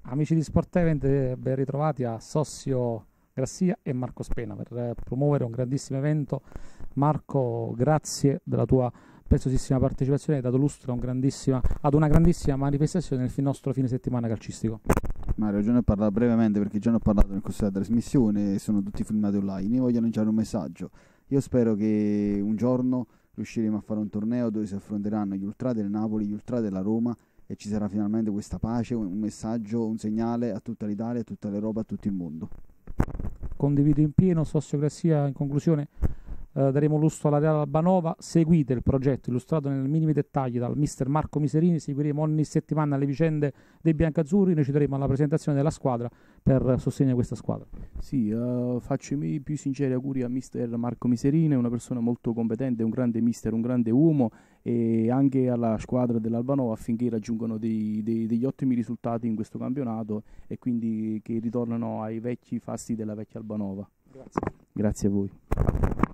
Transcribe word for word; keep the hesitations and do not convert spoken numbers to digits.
Amici di Sport Event, eh, ben ritrovati a Sossio Grassia e Marco Spena per eh, promuovere un grandissimo evento. Marco, grazie della tua preziosissima partecipazione, hai dato lustro a un grandissima- ad una grandissima manifestazione nel fi- nostro fine settimana calcistico. Mario, già ne ho parlato brevemente perché già ne ho parlato nel corso della trasmissione e sono tutti filmati online. Io voglio lanciare un messaggio. Io spero che un giorno riusciremo a fare un torneo dove si affronteranno gli ultra del Napoli, gli ultra della Roma e ci sarà finalmente questa pace, un un messaggio, un segnale a tutta l'Italia, a tutta l'Europa, a tutto il mondo. Condivido in pieno, Sossio Grassia, in conclusione eh, daremo lustro alla Reale Albanova. Seguite il progetto illustrato nei minimi dettagli dal mister Marco Miserini, seguiremo ogni settimana le vicende dei biancazzurri, noi ci daremo alla presentazione della squadra per sostenere questa squadra. Sì, eh, faccio i miei più sinceri auguri a mister Marco Miserini, una persona molto competente, un grande mister, un grande uomo, e anche alla squadra dell'Albanova affinché raggiungano dei- dei- degli ottimi risultati in questo campionato e quindi che ritornano ai vecchi fasti della vecchia Albanova. Grazie. Grazie a voi.